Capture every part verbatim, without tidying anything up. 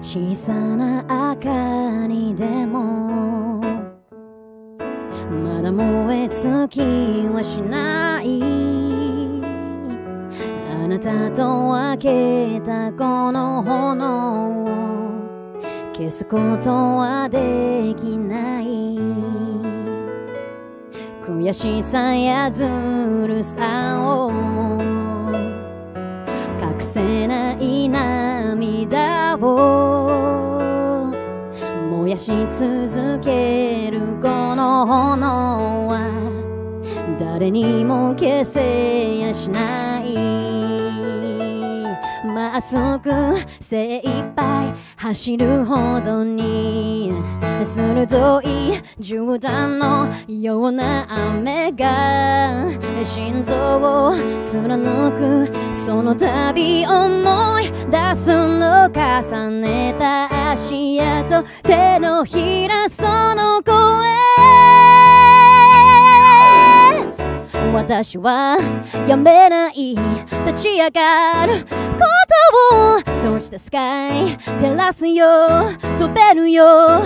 小さな明かりでもまだ燃え尽きはしない。あなたと分けたこの炎を消すことはできない。悔しさやずるさを隠せない涙を燃やし続けるこの炎は誰にも消せやしない。まっすぐ精一杯走るほどに鋭い絨毯のような雨が心臓を貫く。その度思い出すの重ねた足跡手のひらその声。私はやめない立ち上がることを閉じたスカイ照らすよ飛べるよ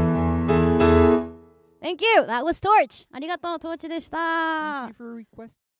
誓うよ。Thank you! That was Torch! ありがとう、Torch でした。